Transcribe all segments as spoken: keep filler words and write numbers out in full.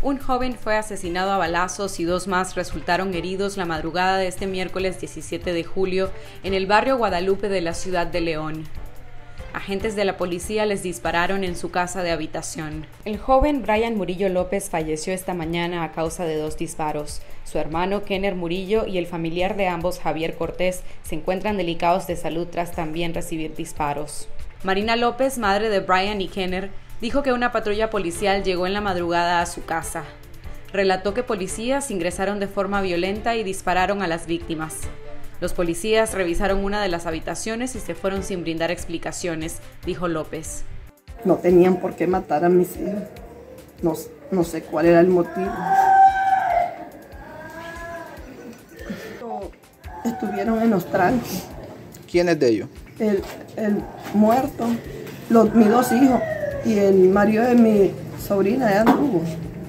Un joven fue asesinado a balazos y dos más resultaron heridos la madrugada de este miércoles diecisiete de julio en el barrio Guadalupe de la ciudad de León. Agentes de la policía les dispararon en su casa de habitación. El joven Brian Murillo López falleció esta mañana a causa de dos disparos. Su hermano Kenner Murillo y el familiar de ambos, Javier Cortés, se encuentran delicados de salud tras también recibir disparos. Marina López, madre de Brian y Kenner, dijo que una patrulla policial llegó en la madrugada a su casa. Relató que policías ingresaron de forma violenta y dispararon a las víctimas. Los policías revisaron una de las habitaciones y se fueron sin brindar explicaciones, dijo López. No tenían por qué matar a mis hijos. No, no sé cuál era el motivo. Estuvieron en los tranques. ¿Quiénes de ellos? El, el muerto, los, mis dos hijos y el marido de mi sobrina ya anduvo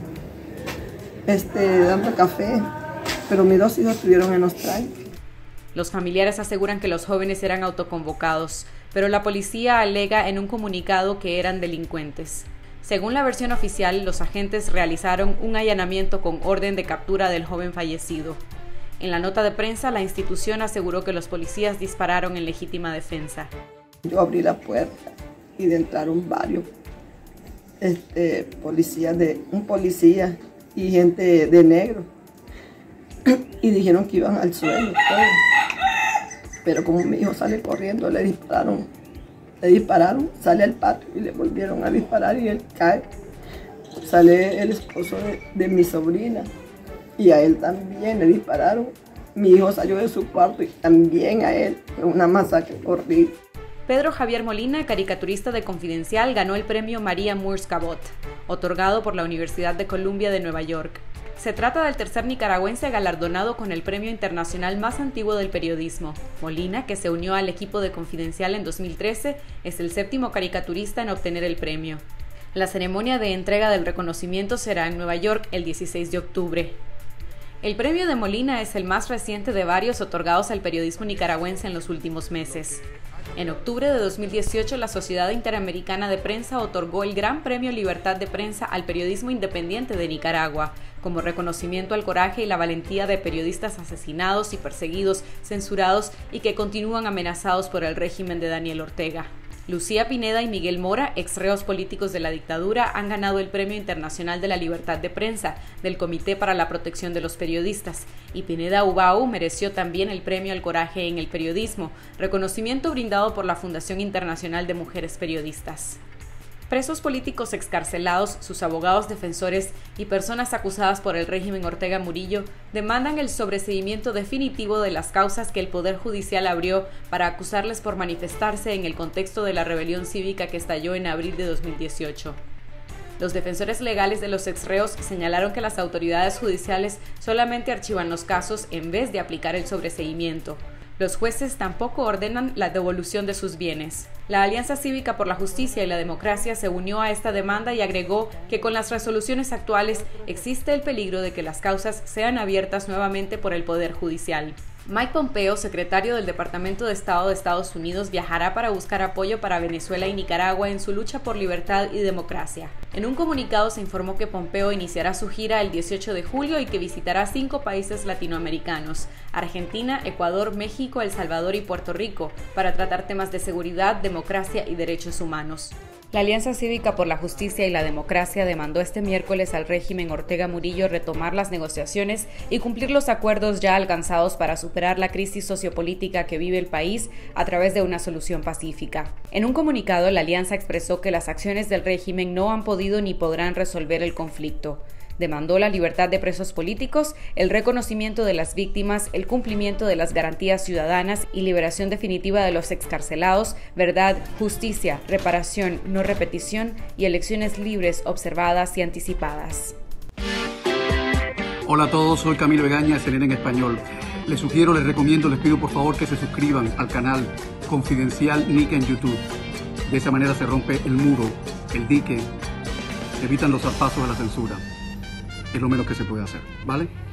este, dando café, pero mis dos hijos estuvieron en los tranques. Los familiares aseguran que los jóvenes eran autoconvocados, pero la policía alega en un comunicado que eran delincuentes. Según la versión oficial, los agentes realizaron un allanamiento con orden de captura del joven fallecido. En la nota de prensa, la institución aseguró que los policías dispararon en legítima defensa. Yo abrí la puerta y entraron varios este, policías, de, un policía y gente de negro, y dijeron que iban al suelo. Todo. Pero como mi hijo sale corriendo, le dispararon, le dispararon, sale al patio y le volvieron a disparar y él cae. Sale el esposo de, de mi sobrina y a él también le dispararon. Mi hijo salió de su cuarto y también a él. Fue una masacre horrible. Pedro Javier Molina, caricaturista de Confidencial, ganó el premio María Moores Cabot, otorgado por la Universidad de Columbia de Nueva York. Se trata del tercer nicaragüense galardonado con el premio internacional más antiguo del periodismo. Molina, que se unió al equipo de Confidencial en dos mil trece, es el séptimo caricaturista en obtener el premio. La ceremonia de entrega del reconocimiento será en Nueva York el dieciséis de octubre. El premio de Molina es el más reciente de varios otorgados al periodismo nicaragüense en los últimos meses. En octubre de dos mil dieciocho, la Sociedad Interamericana de Prensa otorgó el Gran Premio Libertad de Prensa al periodismo independiente de Nicaragua, como reconocimiento al coraje y la valentía de periodistas asesinados y perseguidos, censurados y que continúan amenazados por el régimen de Daniel Ortega. Lucía Pineda y Miguel Mora, ex reos políticos de la dictadura, han ganado el Premio Internacional de la Libertad de Prensa del Comité para la Protección de los Periodistas, y Pineda Ubau mereció también el Premio al Coraje en el Periodismo, reconocimiento brindado por la Fundación Internacional de Mujeres Periodistas. Presos políticos excarcelados, sus abogados defensores y personas acusadas por el régimen Ortega Murillo demandan el sobreseimiento definitivo de las causas que el Poder Judicial abrió para acusarles por manifestarse en el contexto de la rebelión cívica que estalló en abril de dos mil dieciocho. Los defensores legales de los exreos señalaron que las autoridades judiciales solamente archivan los casos en vez de aplicar el sobreseimiento. Los jueces tampoco ordenan la devolución de sus bienes. La Alianza Cívica por la Justicia y la Democracia se unió a esta demanda y agregó que con las resoluciones actuales existe el peligro de que las causas sean abiertas nuevamente por el Poder Judicial. Mike Pompeo, secretario del Departamento de Estado de Estados Unidos, viajará para buscar apoyo para Venezuela y Nicaragua en su lucha por libertad y democracia. En un comunicado se informó que Pompeo iniciará su gira el dieciocho de julio y que visitará cinco países latinoamericanos: Argentina, Ecuador, México, El Salvador y Puerto Rico, para tratar temas de seguridad, democracia y derechos humanos. La Alianza Cívica por la Justicia y la Democracia demandó este miércoles al régimen Ortega Murillo retomar las negociaciones y cumplir los acuerdos ya alcanzados para superar la crisis sociopolítica que vive el país a través de una solución pacífica. En un comunicado, la alianza expresó que las acciones del régimen no han podido ni podrán resolver el conflicto. Demandó la libertad de presos políticos, el reconocimiento de las víctimas, el cumplimiento de las garantías ciudadanas y liberación definitiva de los excarcelados, verdad, justicia, reparación, no repetición y elecciones libres, observadas y anticipadas. Hola a todos, soy Camilo Egaña, C N N en español. Les sugiero, les recomiendo, les pido por favor que se suscriban al canal Confidencial Nica en YouTube. De esa manera se rompe el muro, el dique, evitan los zarpazos de la censura. Es lo menos que se puede hacer, ¿vale?